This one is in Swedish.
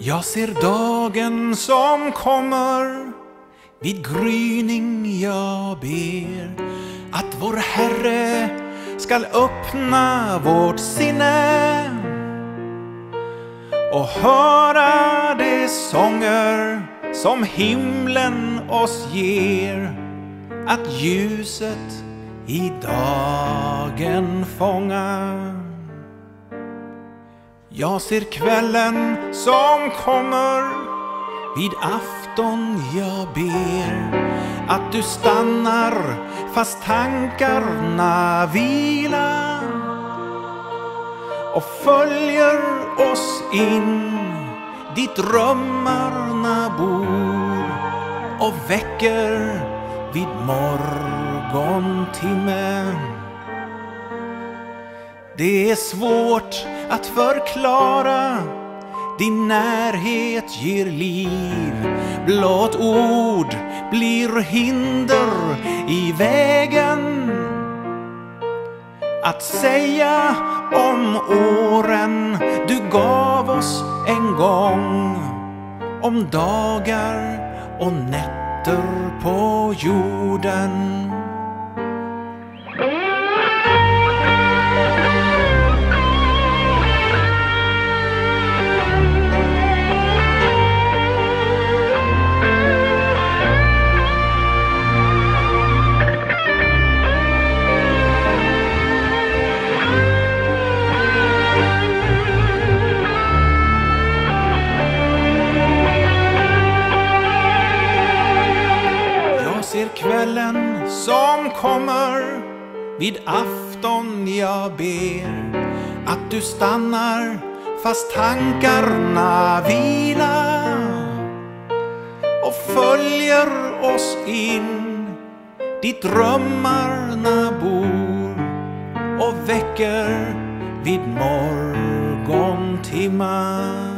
Jag ser dagen som kommer, vid gryning jag ber att vår Herre skall öppna vårt sinne och höra de sånger som himlen oss ger, att ljuset i dagen fångar. Jag ser kvällen som kommer, vid afton jag ber att du stannar fast tankarna vila och följer oss in dit drömmarna bor och väcker vid morgontimmen. Det är svårt att förklara, din närhet ger liv. Blott ord blir hinder i vägen. Att säga om åren du gav oss en gång, om dagar och nätter på jorden. Kvällen som kommer, vid afton jag ber att du stannar fast tankarna vila och följer oss in dit drömmarna bor och väcker vid morgontimmar.